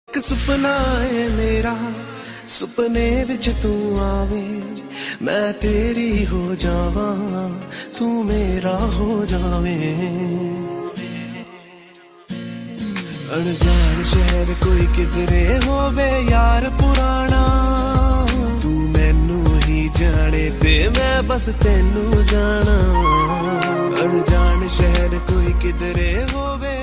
ਇੱਕ ਸੁਪਨਾ ਏ ਮੇਰਾ, ਸੁਪਨੇ ਵਿੱਚ ਤੂੰ ਆਵੇ, ਮੈਂ ਤੇਰੀ ਹੋ ਜਾਵਾਂ, ਤੂੰ ਮੇਰਾ ਹੋ ਜਾਵੇਂ। ਅਣਜਾਣ ਸ਼ਹਿਰ ਕੋਈ ਕਿਧਰੇ ਹੋਵੇ ਯਾਰ ਪੁਰਾਣਾ, ਤੂੰ ਮੈਨੂੰ ਹੀ ਜਾਣੇ ਤੇ ਮੈਂ ਬਸ ਤੈਨੂੰ ਜਾਣਾ। ਅਣਜਾਣ ਸ਼ਹਿਰ ਕੋਈ ਕਿਧਰੇ ਹੋਵੇ